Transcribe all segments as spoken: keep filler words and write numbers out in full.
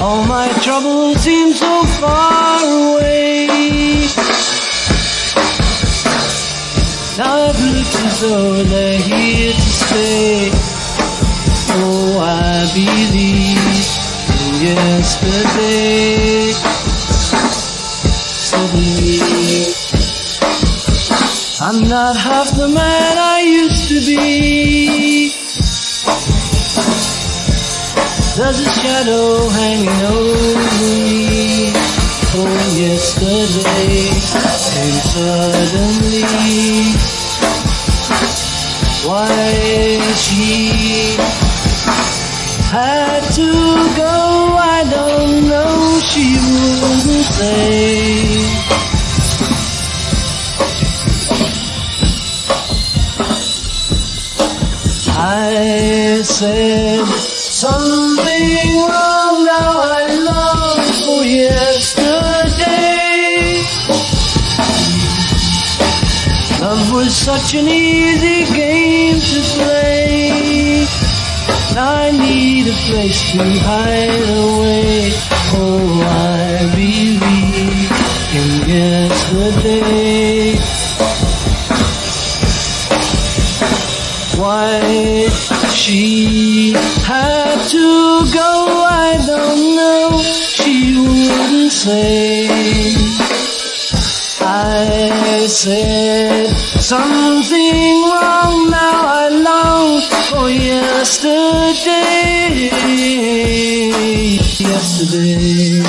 All my troubles seem so far away. Now it looks as though they're here to stay. Oh, I believe in yesterday. Suddenly, I'm not half the man I used to be. There's a shadow hanging over me. Oh, yesterday came suddenly. Why she had to go, I don't know, she wouldn't say. I said something wrong, now I long for yesterday. Love was such an easy game to play. I need a place to hide away. Oh, I believe in yesterday. Why she had to go, I don't know, she wouldn't say. I said something wrong, now I long for yesterday. Yesterday,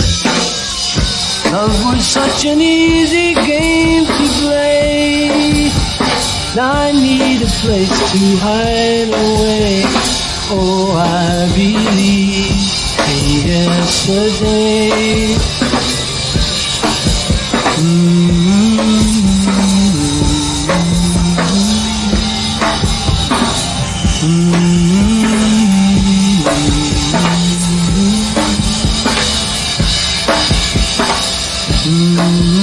love was such an easy game to play. Now I need a place to hide away. Oh, I believe in yesterday. Mm-hmm. Mm-hmm. Mm-hmm.